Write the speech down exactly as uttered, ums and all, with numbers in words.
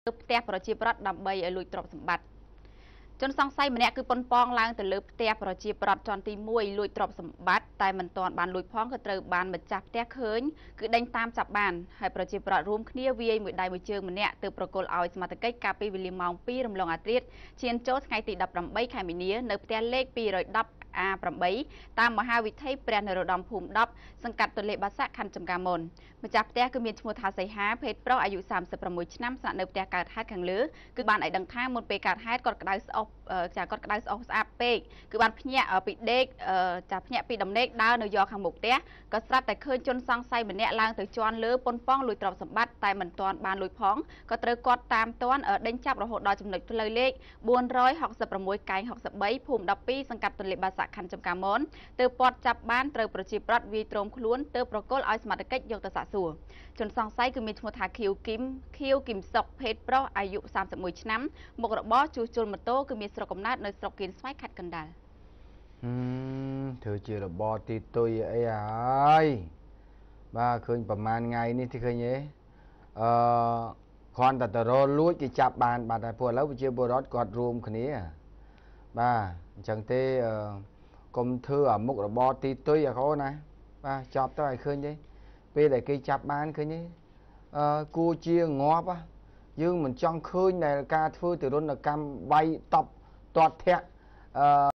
ផ្ទះប្រជាប្រដ្ឋដើម្បីឲ្យលួចទ្រព្យសម្បត្តិជនសង្ស័យម្នាក់គឺប៉ុនប៉ងឡើងទៅលើផ្ទះប្រជាប្រដ្ឋជាន់ទីមួយលួចទ្រព្យសម្បត្តិតែមិនទាន់បានលួចផងក៏ត្រូវបានម្ចាស់ផ្ទះឃើញគឺដេញតាមចាប់បានហើយប្រជាប្រដ្ឋរួមគ្នាវាយមួយដៃមួយជើងម្នាក់ទៅប្រគល់ឲ្យសមត្ថកិច្ចកាលពីវេលាម៉ោងពីររំលងអាធ្រាត្រឈានចូលថ្ងៃទីដប់ប្រាំបីខែមីនានៅផ្ទះលេខពីររយដប់ A ប្រាំបីតាមមហាវិថីព្រះនរោត្តមភូមិដប់សង្កាត់ទន្លេបាសាក់ខណ្ឌចំការមុនម្ចាស់ផ្ទះគឺមានឈ្មោះថាសីហាភេទប្រុសអាយុសាមសិបប្រាំមួយឆ្នាំស្នាក់នៅផ្ទះកើតហេតុខាងលើគឺបានឲ្យដឹងថាមុនពេលកើតហេតុគាត់ក្តៅស្អុះចាគាត់ក្តៅស្អុះស្អាប់ពេកគឺបានភ្ញាក់ពីដេកចាភ្ញាក់ពីដំណេកដើរនៅយកខាងមុខផ្ទះក៏ស្រាប់តែឃើញជនសង្ស័យម្នាក់ឡើងទៅជន់លើប៉ុនប៉ងលួចទ្រព្យសម្បត្តិតែមិនទាន់បានលួចផងក៏ត្រូវគាត់តាមទាន់ដេញចាប់រហូតដល់ចំណុចផ្លូវលេខបួនរយហកសិបប្រាំមួយកែងហកសិបបីភូមិដប់ពីរសង្កាត់ទន្លេបាសាក់ខណ្ឌចំការមុនទើបពាត់ចាប់បានត្រូវប្រជាប្រដ្ឋវាយទ្រោមខ្លួនទើបប្រគល់ឲ្យសមត្ថកិច្ចយកទៅសាកសួរជនសង្ស័យគឺមានឈ្មោះថាខៀវគឹមខៀវគឹមសុកភេទប្រុសអាយុសាមសិបមួយឆ្នាំមុខរបរជួសជុលម៉ូតូគឺមានស្រុកកំណើតនៅស្រុកគៀនស្វាយខេត្តកណ្ដាលហឹមធ្វើជារបរទីទុយអីហើយបាទឃើញប្រហែលថ្ងៃនេះទីឃើញទេអឺគ្រាន់តែតរលួចគេចាប់បានបាទតែពួកឥឡូវប្រជាពលរដ្ឋគាត់រួមគ្នាបាទអញ្ចឹងទេអឺកុំធ្វើអាមុខរបរទីទុយអាកូនណាបាទចាប់ទៅឲ្យឃើញទេពេលដែលគេចាប់បានឃើញទេអឺគួរជាងាប់យើងមិនចង់ឃើញដែលការធ្វើទរណកម្មវាយតប់ទាត់ធាក់អឺ